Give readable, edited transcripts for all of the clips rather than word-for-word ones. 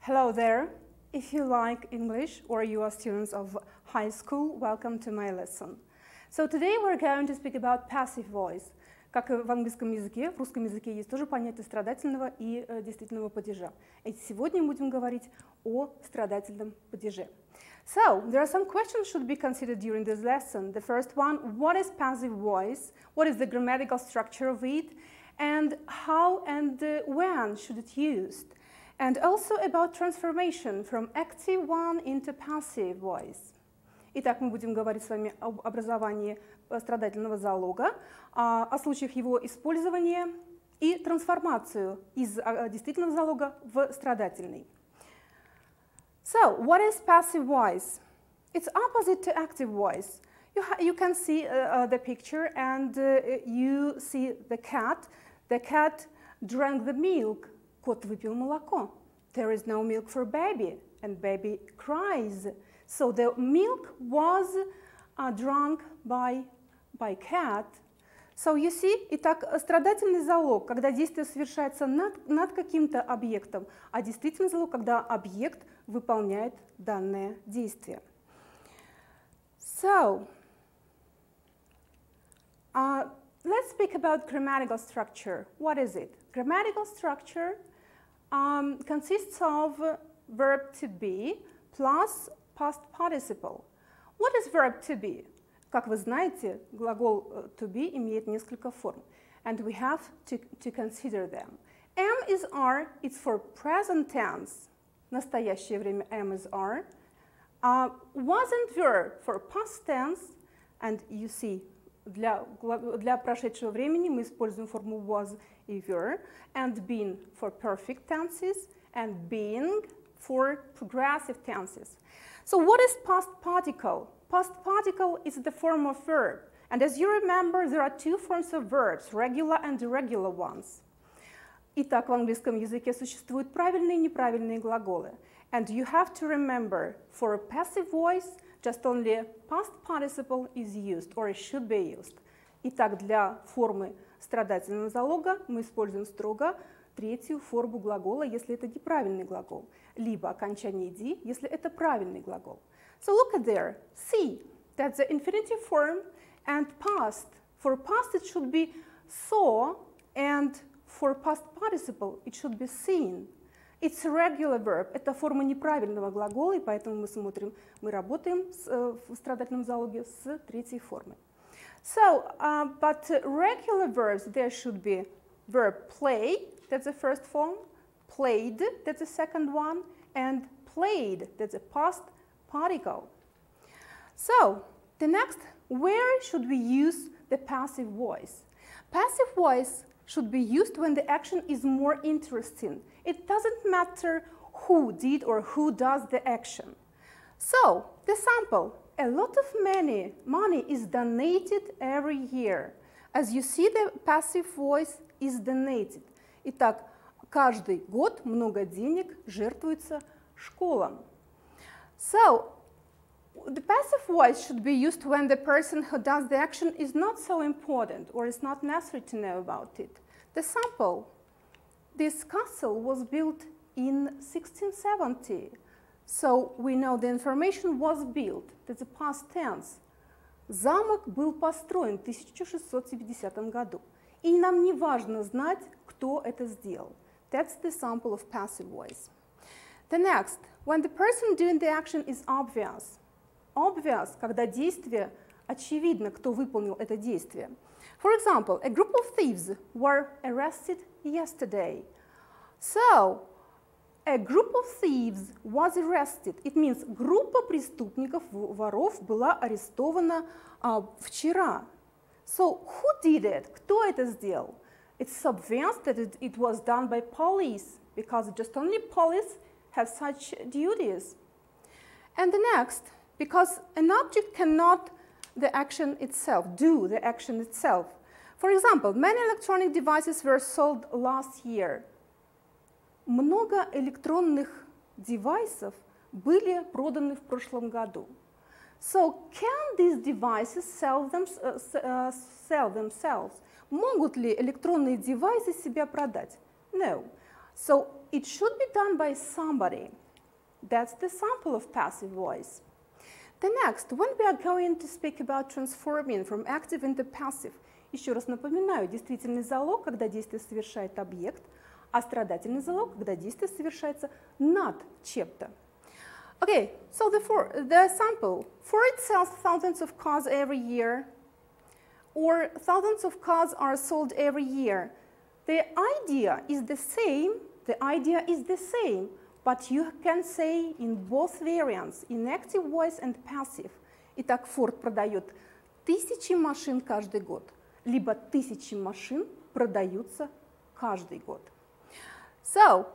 Hello there. If you like English or you are students of high school, welcome to my lesson. So today we're going to speak about passive voice. Как и в английском языке, в русском языке есть тоже понятие страдательного и действительного падежа. И сегодня мы будем говорить о страдательном падеже. So, there are some questions should be considered during this lesson. The first one, what is passive voice? What is the grammatical structure of it? And how and when should it used? And also about transformation from active one into passive voice. Итак, мы будем говорить с вами об образовании страдательного залога, о случаях его использования и трансформацию из действительного залога в страдательный. So, what is passive voice? It's opposite to active voice. You can see the picture and you see the cat. The cat drank the milk. Кот выпил молоко. There is no milk for baby, and baby cries. So the milk was drunk by cat. So you see, итак, страдательный залог, когда действие совершается над каким-то объектом, а действительный залог, когда объект выполняет данное действие. So, let's speak about grammatical structure. What is it? Grammatical structure consists of verb to be plus past participle. What is verb to be? Как вы знаете, глагол to be имеет несколько форм, and we have to consider them. Am is are, it's for present tense. Настоящее время am is are. Wasn't were for past tense, and you see, для прошедшего времени мы используем форму was и were, and been for perfect tenses, and being for progressive tenses. So what is past particle? Past particle is the form of verb. And as you remember, there are two forms of verbs, regular and irregular ones. Итак, в английском языке существуют правильные и неправильные глаголы. And you have to remember, for a passive voice, just only past participle is used, or it should be used. Итак, для формы страдательного залога мы используем строго третью форму глагола, если это неправильный глагол, либо окончание «ди», если это правильный глагол. So look at there, see, that's the infinitive form, and past. For past it should be saw, and for past participle it should be seen. It's a regular verb, это форма неправильного глагола, и поэтому мы работаем в страдательном залоге с третьей формой. So, but regular verbs, there should be verb play, that's the first form, played, that's the second one, and played, that's the past particle. So, the next, where should we use the passive voice? Passive voice should be used when the action is more interesting. It doesn't matter who did or who does the action. So, the sample, a lot of money is donated every year. As you see, the passive voice is donated. Итак, каждый год много денег жертвуется школам. So, the passive voice should be used when the person who does the action is not so important or is not necessary to know about it. The sample, this castle was built in 1670. So, we know the information was built, that's the past tense. Замок был построен в 1670 году. И нам не важно знать, кто это сделал. That's the sample of passive voice. The next, when the person doing the action is obvious. Obvious, когда действие очевидно, кто выполнил это действие. For example, a group of thieves were arrested yesterday. So, a group of thieves was arrested. It means группа преступников, воров была арестована вчера. So, who did it? Кто это сделал? It's obvious that it was done by police, because just only police have such duties. And the next, because an object cannot the action itself, do the action itself. For example, many electronic devices were sold last year. Много электронных девайсов были проданы в прошлом году. So, can these devices sell themselves? Могут ли электронные девайсы себя продать? No. So it should be done by somebody. That's the sample of passive voice. The next, when we are going to speak about transforming from active into passive, еще раз напоминаю, действительный залог, когда действие совершает объект, а страдательный залог, когда действие совершается над чем-то. Okay, so the sample. Ford sells thousands of cars every year, or thousands of cars are sold every year. The idea is the same, but you can say in both variants, in active voice and passive. Итак, Ford продает 1000 машин каждый год, либо 1000 машин продаются каждый год. So,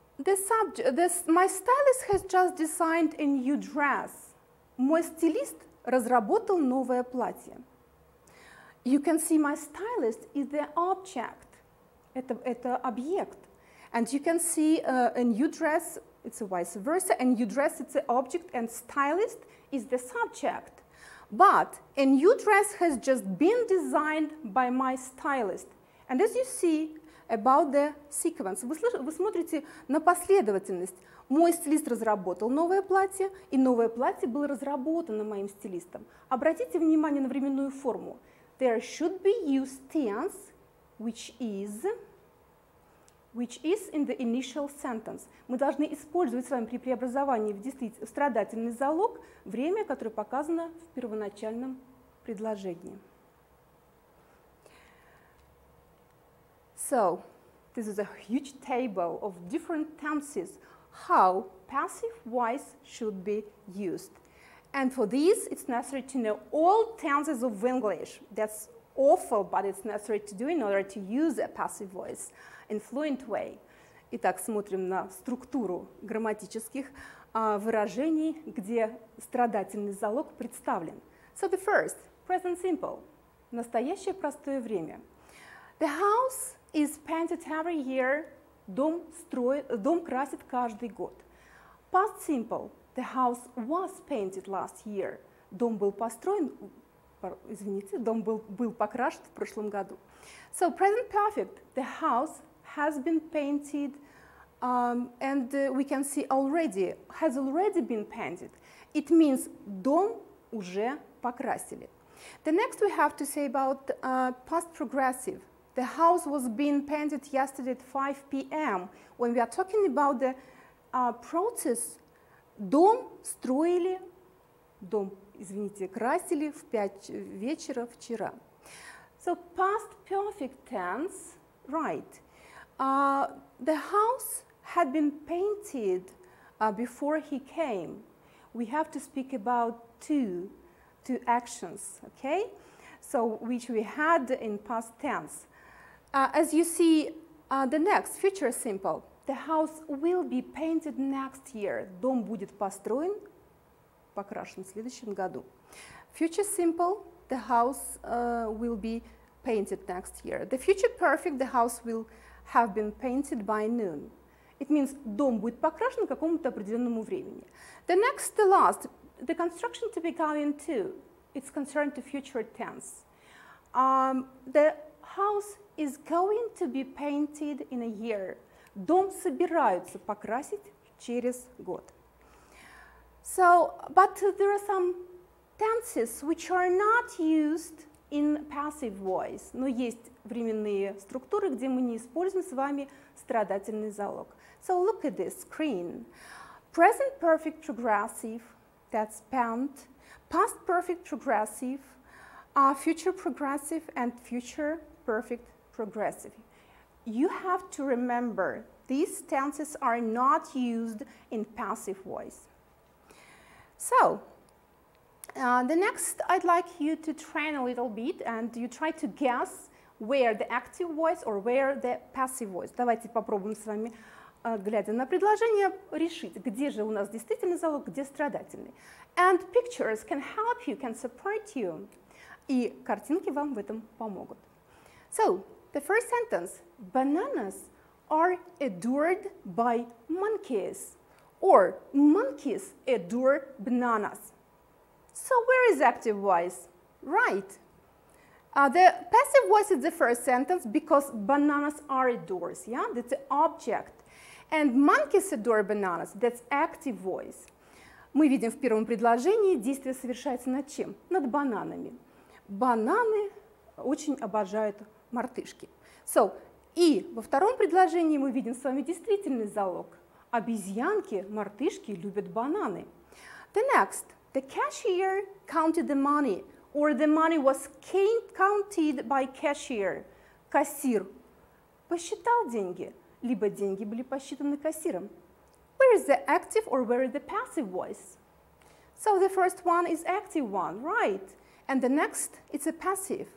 my stylist has just designed a new dress. Мой стилист разработал новое платье. You can see my stylist is the object. Это объект. And you can see a new dress, it's a vice versa, a new dress, it's an object, and stylist is the subject. But a new dress has just been designed by my stylist. And as you see about the sequence, вы смотрите на последовательность. Мой стилист разработал новое платье, и новое платье было разработано моим стилистом. Обратите внимание на временную форму. There should be used tense, which is in the initial sentence. Мы должны использовать с вами при преобразовании в страдательный залог время, которое показано в первоначальном предложении. So, this is a huge table of different tenses, how passive voice should be used. And for this, it's necessary to know all tenses of English. That's awful, but it's necessary to do in order to use a passive voice in fluent way. Итак, смотрим на структуру грамматических выражений, где страдательный залог представлен. So the first, present simple, настоящее простое время. The house is painted every year. Дом красит каждый год. Past simple, the house was painted last year. Дом был построен, дом был покрашен в прошлом году. So present perfect, the house has been painted, and we can see has already been painted. It means дом уже покрасили. The next we have to say about past progressive. The house was being painted yesterday at 5 p.m. When we are talking about the process, дом красили в 5 вечера вчера. So past perfect tense, right. The house had been painted before he came. We have to speak about two actions, okay? So which we had in past tense. As you see, the next, future simple. The house will be painted next year. Дом будет построен, покрашен в следующем году. Future simple, the house will be painted next year. The future perfect, the house will have been painted by noon. It means дом будет покрашен к какому-то определенному времени. The next, the last, the construction to be going to, it's concerned to future tense. The house is going to be painted in a year. Дом собираются покрасить через год. So, but there are some tenses which are not used in passive voice. Но есть временные структуры, где мы не используем с вами страдательный залог. So look at this screen. Present perfect progressive, that's spent. Past perfect progressive, future progressive, and future perfect progressive. You have to remember these tenses are not used in passive voice. So, the next I'd like you to train a little bit and you try to guess where the active voice or where the passive voice. Давайте попробуем с вами, глядя на предложение, решить, где же у нас действительный залог, где страдательный. And pictures can help you, can support you. И картинки вам в этом помогут. So, the first sentence, bananas are adored by monkeys, or monkeys adore bananas. So where is active voice? Right. The passive voice is the first sentence because bananas are indoors, yeah? That's the object. And monkeys adore bananas, that's active voice. Мы видим в первом предложении, действие совершается над чем? Над бананами. Бананы очень обожают мартышки. So, и во втором предложении мы видим с вами действительный залог. Обезьянки, мартышки любят бананы. The next, the cashier counted the money, or the money was counted by cashier. Кассир посчитал деньги, либо деньги были посчитаны кассиром. Where is the active or where is the passive voice? So the first one is active one, right? And the next, it's a passive.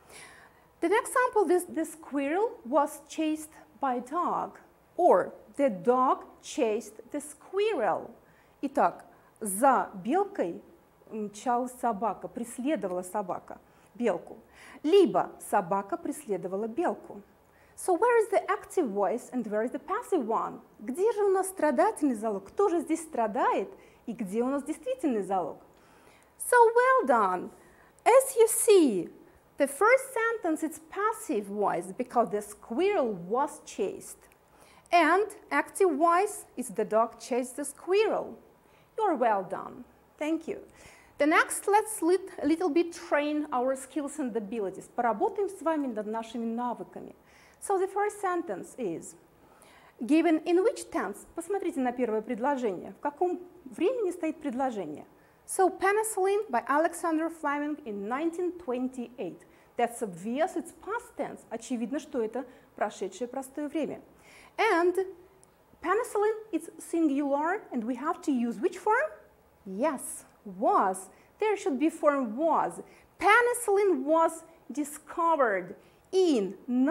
The next example, the squirrel was chased by a dog, or the dog chased the squirrel. Итак, за белкой мчалась собака, преследовала собака белку. Либо собака преследовала белку. So where is the active voice and where is the passive one? Где же у нас страдательный залог? Кто же здесь страдает и где у нас действительный залог? So well done. As you see, the first sentence is passive voice because the squirrel was chased. And active voice is the dog chased the squirrel. You're well done. Thank you. The next, let's a little bit train our skills and abilities. Поработаем с вами над нашими навыками. So the first sentence is, given in which tense? Посмотрите на первое предложение. В каком времени стоит предложение? So penicillin by Alexander Fleming in 1928. That's obvious, it's past tense. Очевидно, что это прошедшее простое время. And penicillin is singular, and we have to use which form? Yes, was. There should be form was. Penicillin was discovered in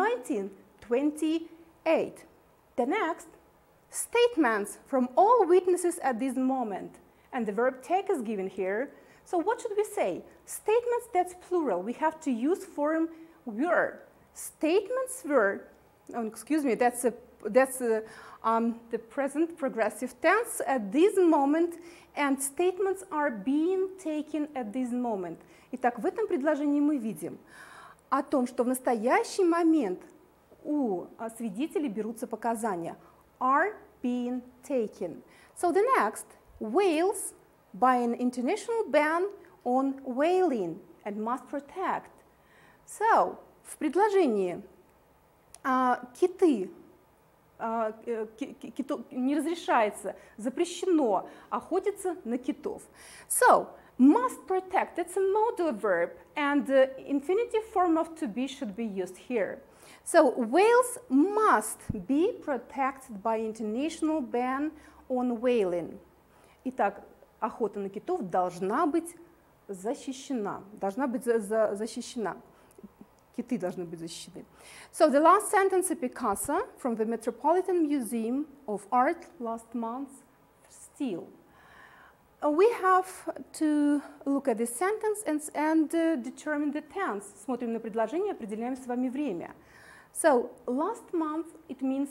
1928. The next, statements from all witnesses at this moment. And the verb take is given here. So what should we say? Statements, that's plural. We have to use form were. Statements were, excuse me, that's the present progressive tense at this moment, and statements are being taken at this moment. Итак, в этом предложении мы видим о том, что в настоящий момент у свидетелей берутся показания. Are being taken. So the next, Wales by an international ban on whaling and must protect. So, в предложении киты, не разрешается, запрещено охотиться на китов. So, must protect, that's a modal verb, and the infinitive form of to be should be used here. So, whales must be protected by international ban on whaling. Итак, охота на китов должна быть защищена. Защищена. Киты должны быть защищены. So the last sentence of Picasso from the Metropolitan Museum of Art last month, still. We have to look at this sentence and determine the tense. Смотрим на предложение, определяем с вами время. So last month, it means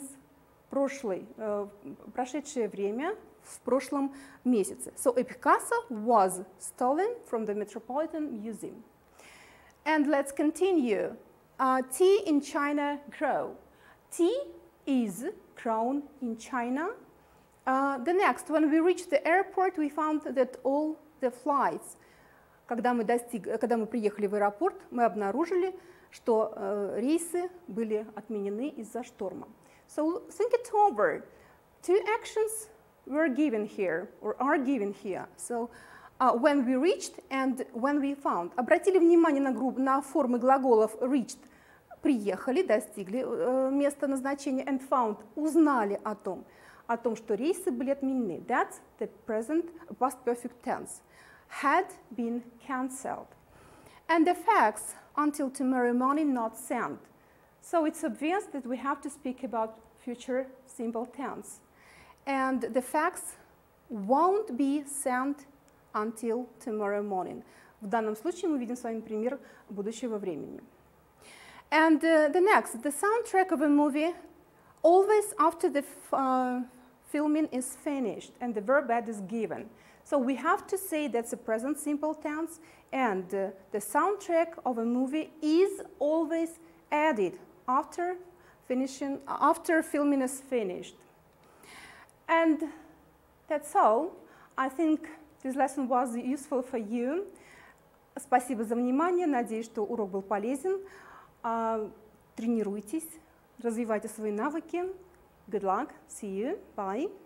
прошедшее время, в прошлом месяце. So a Picasso was stolen from the Metropolitan Museum. And let's continue. Tea in China grow. Tea is grown in China. The next, when we reached the airport, we found that all the flights. Когда мы приехали в аэропорт, мы обнаружили, что рейсы были отменены из-за шторма. So think it over. Two actions were given here, or are given here. So when we reached and when we found. Обратили внимание на формы глаголов reached, приехали, достигли места назначения, and found, узнали о том, что рейсы были отменены. That's the present past perfect tense. Had been cancelled. And the facts until tomorrow morning not sent. So it's obvious that we have to speak about future simple tense. And the facts won't be sent until tomorrow morning. В данном случае мы видим с вами пример будущего времени. And the next, the soundtrack of a movie, always after the filming is finished and the verb add is given. So we have to say that's the present simple tense, and the soundtrack of a movie is always added after filming is finished. And that's all. I think this lesson was useful for you. Спасибо за внимание. Надеюсь, что урок был полезен. Тренируйтесь, развивайте свои навыки. Good luck. See you. Bye.